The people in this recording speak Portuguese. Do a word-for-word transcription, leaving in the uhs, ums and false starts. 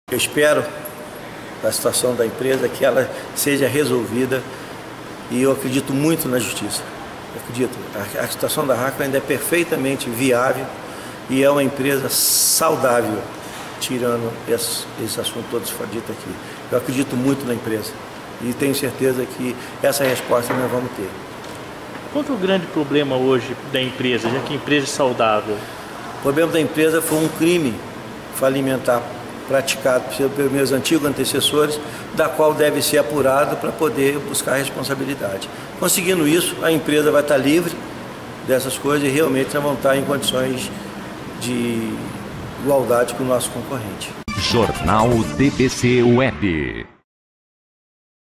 Eu espero da situação da empresa que ela seja resolvida e eu acredito muito na justiça. Eu acredito, a, a situação da Racon ainda é perfeitamente viável e é uma empresa saudável, tirando esse, esse assunto todo dito aqui. Eu acredito muito na empresa e tenho certeza que essa resposta nós vamos ter. Qual é o grande problema hoje da empresa, já que a empresa é saudável? O problema da empresa foi um crime falimentar praticado pelos meus antigos antecessores, da qual deve ser apurado para poder buscar responsabilidade. Conseguindo isso, a empresa vai estar livre dessas coisas e realmente nós vamos estar em condições de igualdade com o nosso concorrente. Jornal D B C Web.